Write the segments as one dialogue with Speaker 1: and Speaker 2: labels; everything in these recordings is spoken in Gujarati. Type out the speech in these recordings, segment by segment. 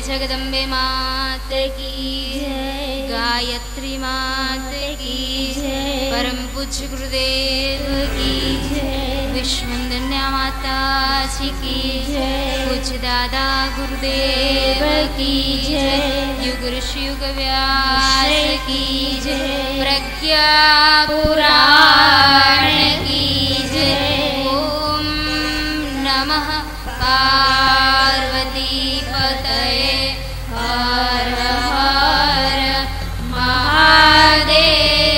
Speaker 1: जगदम्बे मात की
Speaker 2: जय।
Speaker 1: गायत्री मात की
Speaker 2: जय।
Speaker 1: परम पूज्य गुरुदेव की
Speaker 2: जय।
Speaker 1: विश्ववंदन्या माता जी की
Speaker 2: जय।
Speaker 1: पूज्य दादा गुरुदेव की
Speaker 2: जय।
Speaker 1: युग ऋषि युग व्यास की
Speaker 2: जय।
Speaker 1: प्रज्ञा पुराण की जय। ओम नमः पार्वती पतये हर हर महादेव।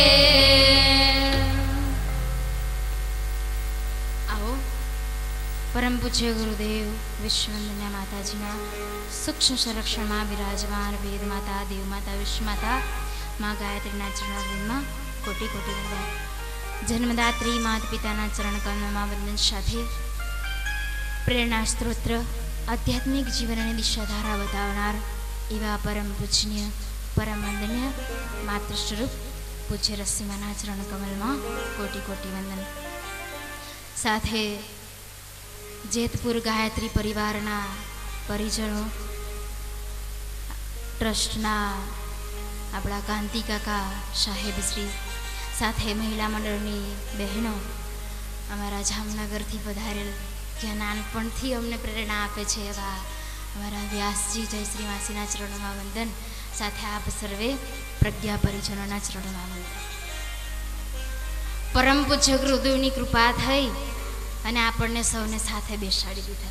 Speaker 1: आओ परम पूज्य गुरुदेव विश्ववंदन्या माताजीना सूक्ष्म संरक्षण में विराजमान वेद माता देव माता विश्व माता माँ गायत्रीना चरणारविंदमां कोटि कोटि वंदन। जन्मदात्री माता पिताना चरण कमलमां वंदन साथे प्रेरणा स्त्रोत्र आध्यात्मिक जीवन અને દિશાધારા બતાવનાર એવા પરમ પૂજનીય પરમ વંદનીય માતૃ સ્વરૂપ પૂજ્ય રસીમાના ચરણ કમલમાં કોટી કોટી વંદન। સાથે જેતપુર ગાયત્રી પરિવારના પરિજનો, ટ્રસ્ટના આપણા કાંતિ કાકા સાહેબશ્રી, સાથે મહિલા મંડળની બહેનો, અમારા જામનગરથી પધારેલ જ્યાં નાનપણથી અમને પ્રેરણા આપે છે એવા અમારા વ્યાસજી જયશ્રી માસીના ચરણોમાં વંદન। સાથે આપ સર્વે પ્રજ્ઞા પરિજનોના ચરણોમાં વંદન। પરમ પૂજ્ય ગુરુદેવની કૃપા થઈ અને આપણને સૌને સાથે બેસાડી દીધા।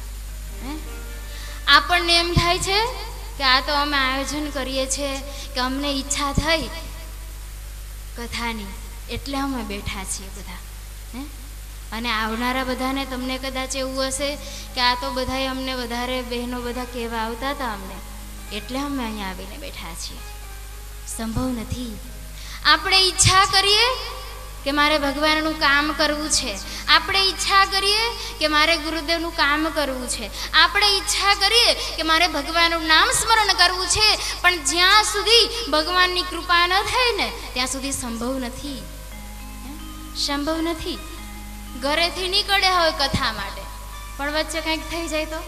Speaker 1: આપણને એમ થાય છે કે આ તો અમે આયોજન કરીએ છીએ કે અમને ઈચ્છા થઈ કથાની એટલે અમે બેઠા છીએ બધા। અને આવનારા બધાને તમને કદાચ એવું હશે કે આ તો બધાય અમને વધારે બહેનો બધા કહેવા આવતા હતા અમને એટલે અમે અહીંયા આવીને બેઠા છીએ। સંભવ નથી। આપણે ઈચ્છા કરીએ કે મારે ભગવાનનું કામ કરવું છે, આપણે ઈચ્છા કરીએ કે મારે ગુરુદેવનું કામ કરવું છે, આપણે ઈચ્છા કરીએ કે મારે ભગવાનનું નામ સ્મરણ કરવું છે, પણ જ્યાં સુધી ભગવાનની કૃપા ન થાય ને ત્યાં સુધી સંભવ નથી। સંભવ નથી। ઘરેથી નીકળે હોય કથા માટે પણ વચ્ચે કંઈક થઈ જાય તો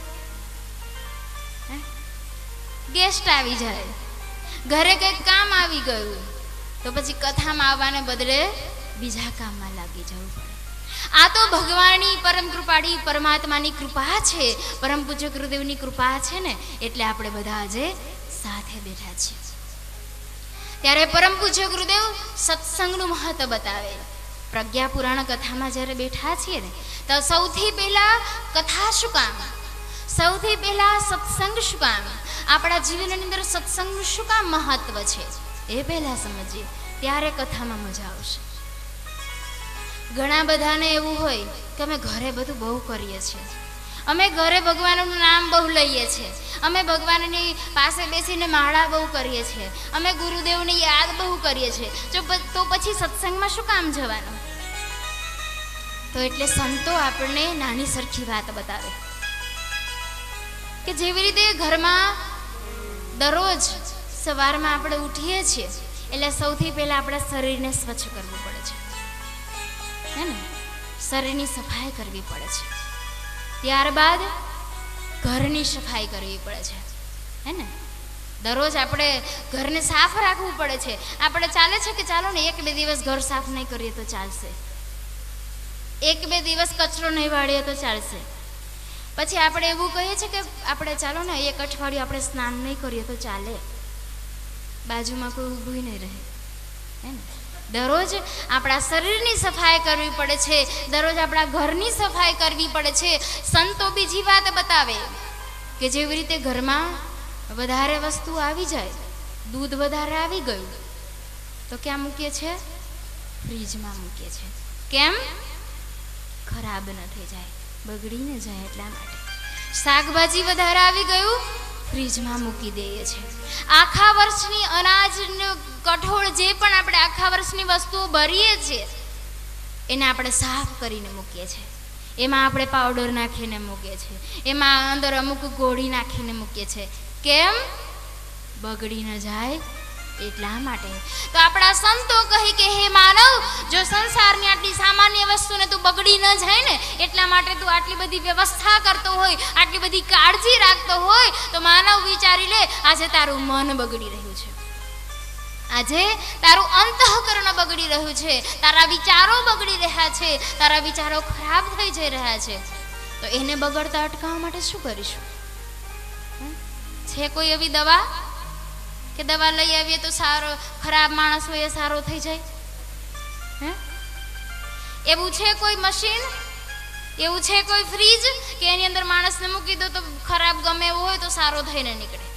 Speaker 1: ગેસ્ટ આવી જાય, ઘરે કંઈક કામ આવી ગયું તો પછી કથામાં આવવાને બદલે બીજા કામમાં લાગી જવું પડે। આ તો ભગવાનની પરમ કૃપાળી પરમાત્માની કૃપા છે, પરમ પૂજ્ય ગુરુદેવની કૃપા છે ને એટલે આપણે બધા આજે સાથે બેઠા છીએ। ત્યારે પરમ પૂજ્ય ગુરુદેવ સત્સંગનું મહત્વ बतावे। प्रज्ञा पुराण कथा में जયારે बैठा छे ने तो सौथी पहला कथा शू काम, सौथी पहला सत्संग शू काम, आपणा जीवन अंदर सत्संग शू काम महत्व छे ए पहला समझीए त्यारे कथा में मजा आवशे। घणा बधाने एवुं होय के अमे घरे बधुं बहु करीए छीए, अमे घरे भगवाननुं नाम बहु लईए छीए, अमे भगवाननी पासे बेसीने माळा बहु करीए छीए, अमे गुरुदेवनी याद बहु करीए छीए, तो पछी सत्संगमां शुं काम जवानुं? तो एटले संतो आपणे नानी सरखी वात बतावे के जेवी रीते घरमां दररोज सवारमां आपणे उठीए छीए એટલે સૌથી પહેલા આપણા શરીરને સ્વચ્છ કરવું પડે છે, હે ને? શરીરની સફાઈ કરવી પડે છે, ત્યારબાદ ઘરની સફાઈ કરવી પડે છે, હે ને? દરરોજ આપણે ઘરને સાફ રાખવું પડે છે। આપણે ચાલે છે કે ચાલો ને 1-2 દિવસ ઘર સાફ નહીં કરીએ તો ચાલશે, 1-2 દિવસ કચરો નહીં વાળીએ તો ચાલશે, પછી આપણે એવું કહીએ છીએ કે આપણે ચાલો ને 1 અઠવાડિયું આપણે સ્નાન નહીં કરીએ તો ચાલે, બાજુમાં કોઈ ઊભું નહીં રહે, હે ને? દરરોજ આપણા શરીરની સફાઈ કરવી પડે છે, દરરોજ આપણા ઘરની સફાઈ કરવી પડે છે। સંતો બીજી વાત બતાવે કે જેવી રીતે ઘરમાં વધારે વસ્તુ આવી જાય, દૂધ વધારે આવી ગયું તો ક્યાં મૂકીએ છે? ફ્રીજમાં મૂકીએ છે। કેમ? ખરાબ ન થઈ જાય, બગડી ન જાય એટલા માટે। શાકભાજી વધારે આવી ગયું ફ્રીજમાં મૂકી દઈએ છે। આખા વર્ષની અનાજ કઠોળ જે પણ આપણે આખા વર્ષની વસ્તુઓ ભરીએ છીએ એને આપણે સાફ કરીને મૂકીએ છીએ, એમાં આપણે પાવડર નાખીને મૂકીએ છીએ, એમાં અંદર અમુક ગોળી નાખીને મૂકીએ છીએ। કેમ? બગડી ન જાય એટલા માટે તો આપણા સંતો કહે કે હે માનવ, જો સંસારની આટલી સામાન્ય વસ્તુને તું બગડી ન જાય ને, એટલા માટે તું આટલી બધી વ્યવસ્થા કરતો હોય, આટલી બધી કાળજી રાખતો હોય, તો માનવ વિચારી લે, આજે તારું મન બગડી રહ્યું છે, આજે તારું અંતઃકરણ બગડી રહ્યું છે, તારા વિચારો બગડી રહ્યા છે, તારા વિચારો ખરાબ થઈ જઈ રહ્યા છે. તો એને બગડતા અટકાવવા માટે શું કરીશું? છે કોઈ એવી દવા કે દવા લઈ આવીએ તો સારો, ખરાબ માણસ હોય એ સારો થઈ જાય? હે, એવું છે કોઈ મશીન? એવું છે કોઈ ફ્રીજ કે એની અંદર માણસને મૂકી દો તો ખરાબ ગમે એવું હોય તો સારો થઈને નીકળે?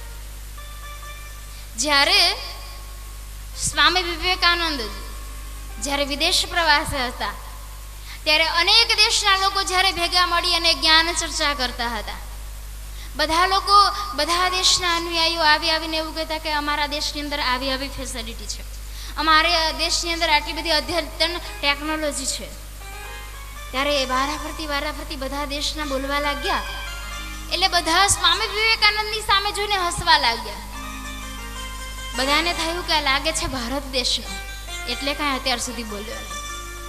Speaker 1: જ્યારે સ્વામી વિવેકાનંદ જ્યારે વિદેશ પ્રવાસે હતા, ત્યારે અનેક દેશના લોકો જ્યારે ભેગા મળી અને જ્ઞાન ચર્ચા કરતા હતા, બધા લોકો, બધા દેશના અનુયાયીઓ આવીને એવું કહેતા કે અમારા દેશની અંદર આવી ફેસિલિટી છે, અમારા દેશની અંદર આટલી બધી અદ્યતન ટેકનોલોજી છે. ત્યારે વારાફરતી બધા દેશના બોલવા લાગ્યા, એટલે બધા સ્વામી વિવેકાનંદની સામે જોઈને હસવા લાગ્યા. બધાને થયું કે લાગે છે ભારત દેશનો, એટલે કાંઈ અત્યાર સુધી બોલ્યો નહીં.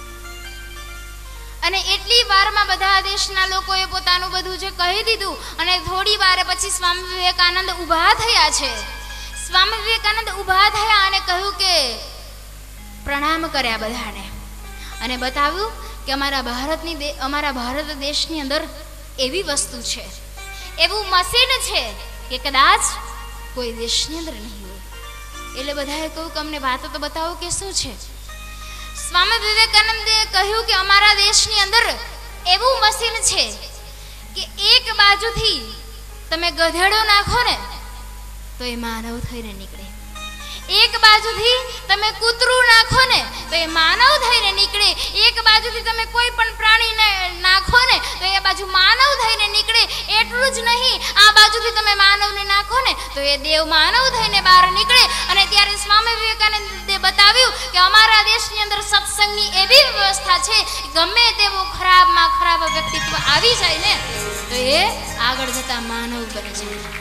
Speaker 1: અને એટલી વારમાં બધા દેશના લોકોએ પોતાનું બધું જે કહી દીધું, અને થોડી વાર પછી સ્વામી વિવેકાનંદ ઊભા થયા છે. સ્વામી વિવેકાનંદ ઊભા થયા અને કહ્યું કે પ્રણામ કર્યા બધાને, અને બતાવ્યું કે અમારા ભારત દેશની અંદર એવી વસ્તુ છે, એવું મશીન છે કે કદાચ કોઈ દેશની અંદર નહીં હોય. એટલે બધાએ કહ્યું કે અમને વાતો તો બતાવો કે શું છે. સ્વામી વિવેકાનંદે કહ્યું કે અમારા દેશની અંદર એવું મશીન છે કે એક બાજુથી તમે ગધેડો નાખો ને તો એ માનવ થઈને નીકળે, એક બાજુથી તમે કૂતરું નાખો ને તો એ માનવ થઈને નીકળે, એક બાજુથી તમે કોઈ પણ પ્રાણીને નાખો ને તો એ બાજુ માનવ થઈને નીકળે. એટલું જ નહીં, આ બાજુથી તમે માનવને નાખો ને તો એ દેવ માનવ થઈને બહાર નીકળે. અને ત્યારે સ્વામી વિવેકાનંદે બતાવ્યું કે અમારા દેશની અંદર સત્સંગની એવી વ્યવસ્થા છે, ગમે તેવો ખરાબમાં ખરાબ વ્યક્તિત્વ આવી જાય ને તો એ આગળ જતા માનવ બની જાય,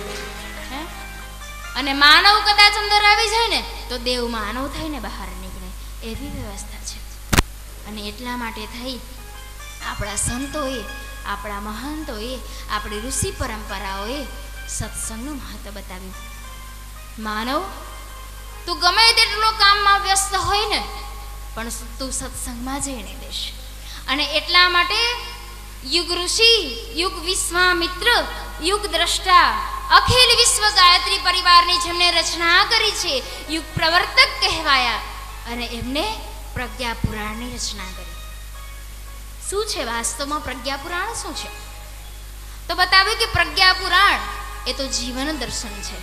Speaker 1: અને માનવ કદાચ અંદર આવી જાય ને તો દેવ માનવ થઈને બહાર નીકળે, એવી વ્યવસ્થા છે. અને એટલા માટે થઈ આપણા સંતોએ, આપણા મહંતોએ, આપણી ઋષિ પરંપરાઓએ સત્સંગનું મહત્વ બતાવ્યું. માનવ, તું ગમે તેટલો કામમાં વ્યસ્ત હોય ને પણ તું સત્સંગમાં જઈને દેશ. અને એટલા માટે યુગ ઋષિ, યુગ વિશ્વામિત્ર, યુગ દ્રષ્ટા, અખિલ વિશ્વ ગાયત્રી પરિવારની જેમને રચના કરી છે, યુગ પ્રવર્તક કહેવાયા, અને એમને પ્રજ્ઞા પુરાણની રચના કરી. શું છે વાસ્તવમાં પ્રજ્ઞા પુરાણ? શું છે? તો બતાવ્યું કે પ્રજ્ઞા પુરાણ એ તો જીવન દર્શન છે.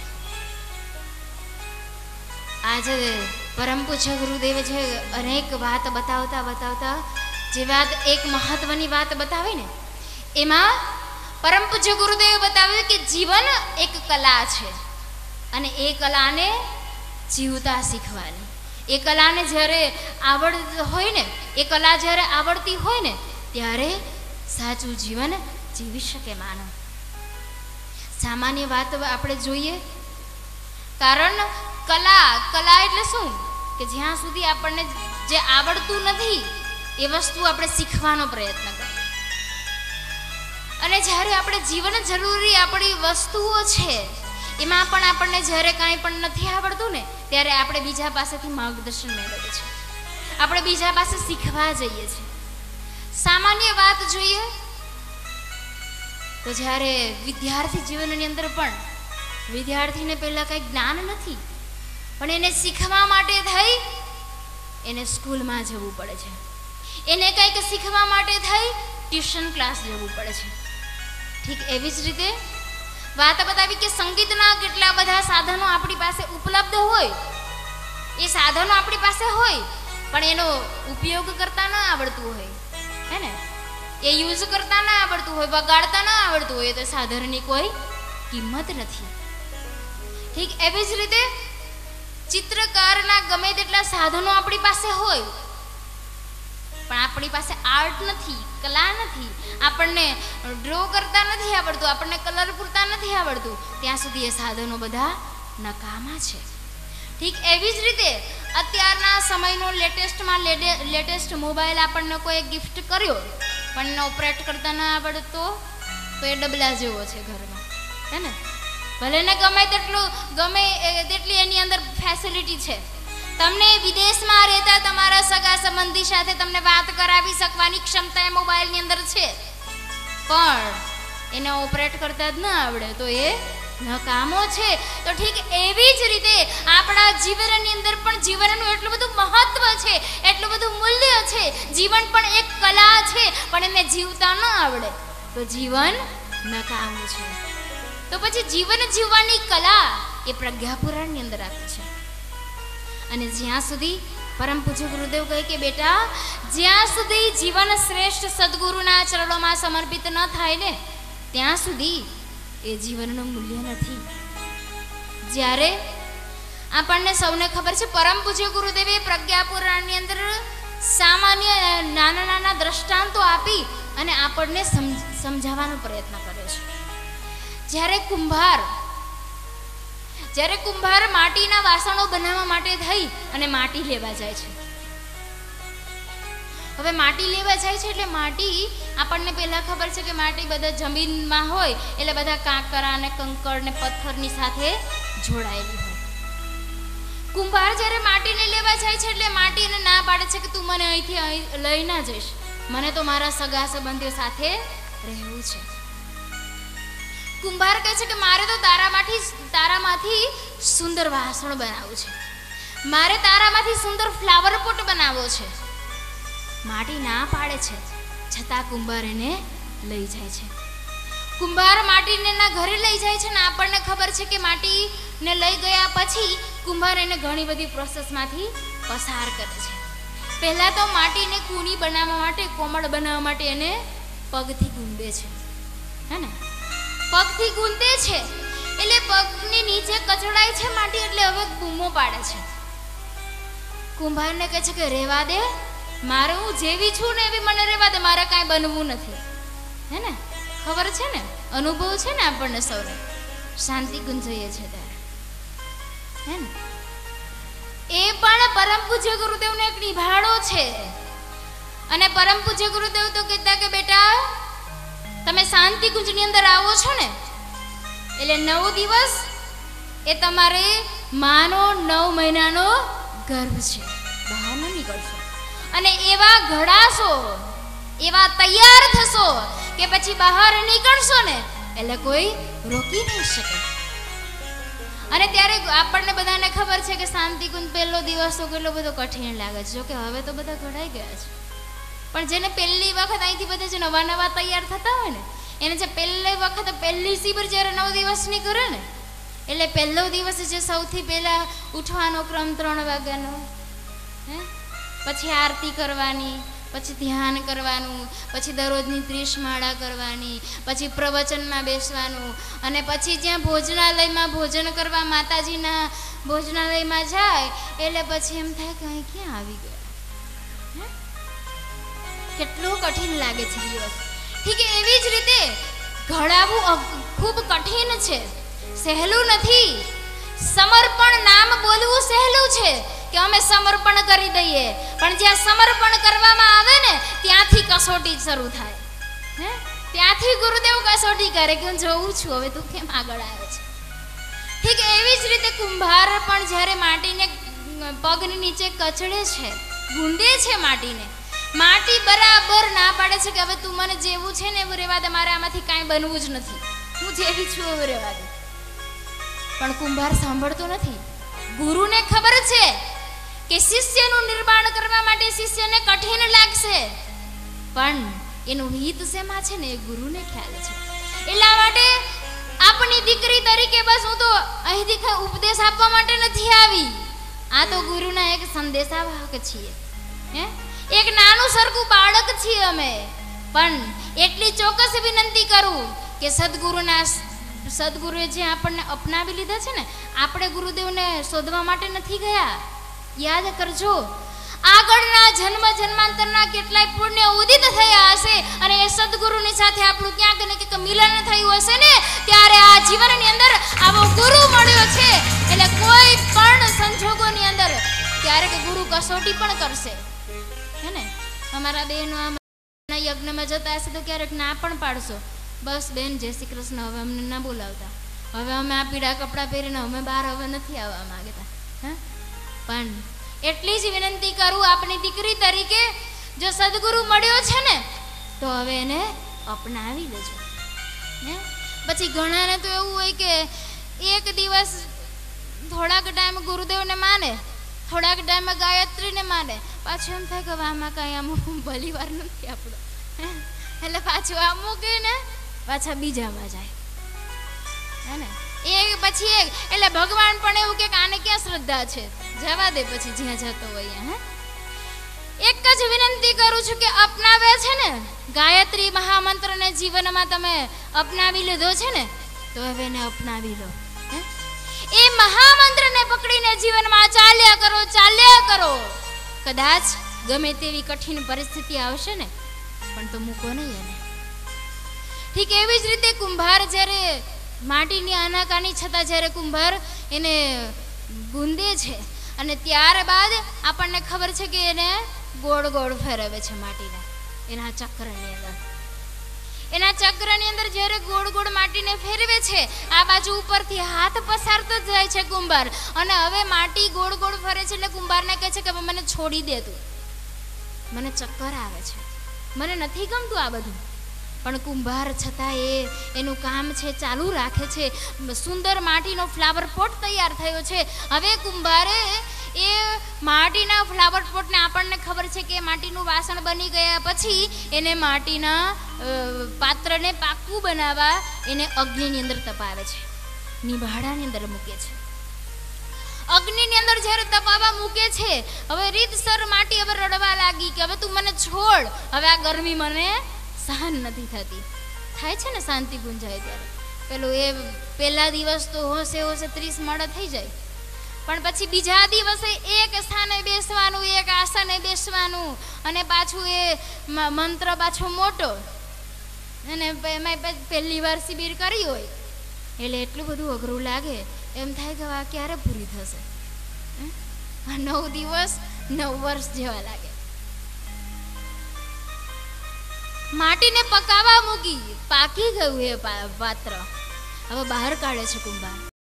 Speaker 1: આજે પરમ પૂજ્ય ગુરુદેવે જે અનેક વાત બતાવતા જે વાત એક મહત્વની વાત બતાવી ને, એમાં પરમ પૂજ્ય ગુરુદેવે બતાવ્યું કે જીવન એક કલા છે, અને એ કલાને જીવતા શીખવાની. એ કલાને જ્યારે આવડતી હોય ને, એ કલા જ્યારે આવડતી હોય ને ત્યારે સાચું જીવન જીવી શકે માનવ. સામાન્ય વાત આપણે જોઈએ, કારણ કલા એટલે શું કે જ્યાં સુધી આપણને જે આવડતું નથી એ વસ્તુ આપણે શીખવાનો પ્રયત્ન કરીએ. અને જ્યારે આપણે જીવન જરૂરી આપણી વસ્તુઓ છે એમાં પણ આપણને જ્યારે કાંઈ પણ નથી આવડતું ને ત્યારે આપણે બીજા પાસેથી માર્ગદર્શન મેળવીએ છીએ, આપણે બીજા પાસે શીખવા જઈએ છીએ. સામાન્ય વાત જોઈએ તો જ્યારે વિદ્યાર્થી જીવનની અંદર પણ વિદ્યાર્થીને પહેલાં કંઈ જ્ઞાન નથી, પણ એને શીખવા માટે થઈ એને સ્કૂલમાં જવું પડે છે, એને કંઈક શીખવા માટે થઈ ટ્યુશન ક્લાસ જવું પડે છે. ઠીક એવી જ રીતે વાત બતાવી કે સંગીતના કેટલા બધા સાધનો આપણી પાસે ઉપલબ્ધ હોય, એ સાધનો આપણી પાસે હોય પણ એનો ઉપયોગ કરતા ન આવડતું હોય, હે ને, એ યુઝ કરતા ન આવડતું હોય, વગાડતા ન આવડતું હોય તો સાધનની કોઈ કિંમત નથી. ઠીક એવી જ રીતે ચિત્રકારના ગમે તેટલા સાધનો આપણી પાસે હોય પણ આપણી પાસે આર્ટ નથી, કલા નથી, આપણને ડ્રો કરતા નથી આવડતું, આપણને કલર પૂરતા નથી આવડતું, ત્યાં સુધી એ સાધનો બધા નકામા છે. ઠીક એવી જ રીતે અત્યારના સમયનો લેટેસ્ટ મોબાઈલ આપણને કોઈ ગિફ્ટ કર્યો પણ એને ઓપરેટ કરતા ના આવડતો તો એ ડબલા જેવો છે ઘરમાં, હે ને? ભલે ને ગમે તેટલી એની અંદર ફેસિલિટી છે, તમને વિદેશમાં રહેતા તમારા સગા સંબંધી સાથે તમને વાત કરાવી શકવાની ક્ષમતા એ મોબાઈલની અંદર છે, પણ એને ઓપરેટ કરતા જ ના આવડે તો એ નકામો છે. તો ઠીક એવી જ રીતે આપણા જીવનની અંદર પણ જીવનનું એટલું બધું મહત્વ છે, એટલું બધું મૂલ્ય છે. જીવન પણ એક કલા છે, પણ એને જીવતા ન આવડે તો જીવન નકામું છે. તો પછી જીવન જીવવાની કલા એ પ્રજ્ઞાપુરાણની અંદર આપી છે. અને જ્યાં સુધી પરમ પૂજ્ય ગુરુદેવ કહે કે બેટા, જ્યાં સુધી જીવન શ્રેષ્ઠ સદગુરુના ચરણોમાં સમર્પિત ન થાય ને ત્યાં સુધી એ જીવનનું મૂલ્ય નથી. જ્યારે આપણને સૌને ખબર છે પરમ પૂજ્ય ગુરુદેવે પ્રજ્ઞાપુરાણની અંદર સામાન્ય નાના નાના દ્રષ્ટાંતો આપી અને આપણને સમજાવવાનો પ્રયત્ન કરે છે. જ્યારે કુંભાર માટીના વાસણો બનાવવા માટે થઈ અને માટી લેવા જાય છે. હવે માટી લેવા જાય છે એટલે માટી આપણને પહેલા ખબર છે કે માટી બધા જમીનમાં હોય એટલે બધા કાંકરા અને કંકર ને પથ્થરની સાથે જોડાયેલી હોય. કુંભાર જ્યારે માટીને લેવા જાય છે એટલે માટીને ના પાડે છે કે તું મને અહીંથી લઈ ના જઈશ, મને તો મારા સગા સંબંધીઓ સાથે રહેવું છે. કુંભાર કહે છે કે મારે તો તારામાંથી સુંદર વાસણ બનાવવું છે, મારે તારામાંથી સુંદર ફ્લાવર પોટ બનાવવો છે. માટી ના પાડે છે છતાં કુંભાર એને લઈ જાય છે. કુંભાર માટીને એના ઘરે લઈ જાય છે ને આપણને ખબર છે કે માટીને લઈ ગયા પછી કુંભાર એને ઘણી બધી પ્રોસેસમાંથી પસાર કરે છે. પહેલા તો માટીને કૂણી બનાવવા માટે, કોમળ બનાવવા માટે એને પગથી ગૂંદે છે, હે ને? પગથી ગૂંદે છે એટલે પગની નીચે કચડાય છે માટી, એટલે હવે બૂમો પાડે છે. કુંભારને કહે છે કે રહેવા દે, મારે હું જેવી છું ને એવી મને રહેવા દે, મારે કાંઈ બનવું નથી, હે ને? ખબર છે ને, અનુભવ છે ને આપણને સૌને. શાંતિ કુંજ જઈએ છે ત્યારે, હે ને? એ પણ પરમ પૂજ્ય ગુરુદેવનો એક નિભાડો છે. અને પરમ પૂજ્ય ગુરુદેવ તો કહેતા કે બેટા તમે શાંતિ કુંજની અંદર આવો છો ને એટલે 9 દિવસ એ તમારે માનો 9 મહિનાનો ગર્ભ છે, બહાર ન નીકળશો. અને એવા ઘડાશો, એવા તૈયાર થશો કે પછી બહાર નીકળશો ને એટલે કોઈ રોકી નહીં શકે. અને ત્યારે આપણને બધાને ખબર છે કે શાંતિકુંજ પહેલો દિવસ તો કેટલો બધો કઠિન લાગે છે. જોકે હવે તો બધા ઘડાઈ ગયા છે, પણ જેને પહેલી વખત અહીંથી બધા જે નવા તૈયાર થતા હોય ને એને જે પહેલી શિબિર જ્યારે 9 દિવસની કરે ને એટલે પહેલો દિવસ જે સૌથી પહેલા ઉઠવાનો ક્રમ 3 વાગ્યાનો, હે, પછી આરતી કરવાની, પછી ધ્યાન કરવાનું, પછી દરરોજની 30 માળા કરવાની, પછી પ્રવચનમાં બેસવાનું, અને પછી જ્યાં ભોજનાલયમાં ભોજન કરવા માતાજીના ભોજનાલયમાં જાય એટલે પછી એમ થાય કે અહીં ક્યાં આવી ગયા. કેટલું કઠિન લાગે છે દિવસ. ઠીક એવી જ રીતે ઘડાવું ખૂબ કઠિન છે, સહેલું નથી. સમર્પણ નામ બોલવું સહેલું છે કે અમે સમર્પણ કરી દઈએ, પણ જ્યાં સમર્પણ કરવામાં આવે ને ત્યાંથી કસોટી શરૂ થાય, હે? ત્યાંથી ગુરુદેવ કસોટી કરે કે હું જોઉં છું હવે તું કેમ આગળ આવે છે. ઠીક એવી જ રીતે કુંભાર પણ જ્યારે માટીને પગની નીચે કચડે છે, ગુંદે છે માટીને, માટી બરાબર ના પાડે છે કે હવે તું મને જેવું છે ને એવું રહેવા દે, મારે આમાંથી કાંઈ બનવું જ નથી, હું જેવી છું એવું રહેવા દે. પણ કુંભાર સાંભળતો નથી. ગુરુને ખબર છે કે શિષ્યનું નિર્માણ કરવા માટે શિષ્યને કઠિન લાગશે, પણ એનું હિત શેમાં છે ને એ ગુરુને ખ્યાલ છે. એટલા માટે આપણી દીકરી તરીકે બસ હું તો અહીંથી કઈ ઉપદેશ આપવા માટે નથી આવી, આ તો ગુરુના એક સંદેશાવાહક છીએ, હે? એક નાનું સરખું બાળક છીએ અમે. પણ એટલી ચોક્કસ વિનંતી કરું કે સદગુરુએ જે આપણને અપનાવી લીધા છે ને, આપણે ગુરુદેવને શોધવા માટે નથી ગયા. યાદ કરજો, આગળના જન્માંતરના કેટલાય પુણ્ય ઉદિત થયા હશે અને એ સદગુરુની સાથે આપણું ક્યાંક ને ક્યાંક મિલન થયું હશે ને ત્યારે આ જીવનની અંદર આવો ગુરુ મળ્યો છે. એટલે કોઈ પણ સંજોગ બહેનો આ યજ્ઞમાં જતા હશે તો ક્યારેક ના પણ પાડશો, બસ બેન જય શ્રી કૃષ્ણ, હવે અમને ના બોલાવતા, હવે અમે આ પીળા કપડાં પહેરીને અમે બહાર હવે નથી આવવા માંગતા. હા, પણ એટલી જ વિનંતી કરું આપણી દીકરી તરીકે, જો સદગુરુ મળ્યો છે ને તો હવે એને અપનાવી લેજો. હે, પછી ઘણાને તો એવું હોય કે એક દિવસ થોડાક ટાઈમ ગુરુદેવને માને, થોડાક ટાઈમ ગાયત્રીને માને, પાછું એમ થાય કે આમાં કાંઈ આમ ભલી વાર નથી આપણો, એટલે પાછું આ મૂકે ને પાછા બીજામાં જાય. હે ને, એ પછી એટલે ભગવાન પણ એવું કે આને ક્યાં શ્રદ્ધા છે, જવા દે પછી જ્યાં જતો હોય. હે, એક જ વિનંતી કરું છું કે અપનાવે છે ને ગાયત્રી મહામંત્રને જીવનમાં તમે અપનાવી લીધો છે ને તો હવે એને અપનાવી લો. એ મહામંત્રને પકડીને જીવનમાં ચાલ્યા કરો. કદાચ ગમે તેવી કઠિન પરિસ્થિતિ આવશે ને પણ તો મૂકો નહીં એને. ઠીક એવી જ રીતે કુંભાર જ્યારે માટીની આનાકાની છતાં જ્યારે કુંભાર એને ગુંદે છે અને ત્યારબાદ આપણને ખબર છે કે એને ગોળ ગોળ ફેરવે છે માટીને એના ચક્રની અંદર જ્યારે ગોળ ગોળ માટીને ફેરવે છે, આ બાજુ ઉપરથી હાથ પસારતો જ જાય છે કુંભાર, અને હવે માટી ગોળ ગોળ ફરે છે એટલે કુંભારને કહે છે કે મને છોડી દે, તું મને ચક્કર આવે છે, મને નથી ગમતું આ બધું. પણ કુંભાર છતાં એનું કામ છે ચાલુ રાખે છે. સુંદર માટીનો ફ્લાવર પોટ તૈયાર થયો છે. હવે કુંભારે એ માટીના ફ્લાવર પોટને આપણને ખબર છે કે માટીનું વાસણ બની ગયા પછી એને માટીના પાત્રને પાકું બનાવવા એને અગ્નિની અંદર તપાવે છે, નિભાડાની અંદર મૂકે છે. અગ્નિની અંદર જ્યારે તપાવવા મૂકે છે, હવે રીતસર માટી હવે રડવા લાગી કે હવે તું મને છોડ, હવે આ ગરમી મને સહન નથી થતી. થાય છે ને શાંતિ ગુંજાય ત્યારે. પેલું એ પહેલા દિવસ તો હોશે 30 મણ થઈ જાય, પણ પછી બીજા દિવસે એક સ્થાને બેસવાનું, એક આસને બેસવાનું, અને પાછું એ મંત્ર પાછો મોટો, અને એમાં પહેલી વાર શિબિર કરી હોય એટલે એટલું બધું અઘરું લાગે. એમ થાય કે આ ક્યારે પૂરી થશે. 9 દિવસ 9 વર્ષ જેવા લાગે. માટીને પકાવવા મૂકી, પાકી ગયું એ પાત્ર, હવે બહાર કાઢે છે કુંભાર.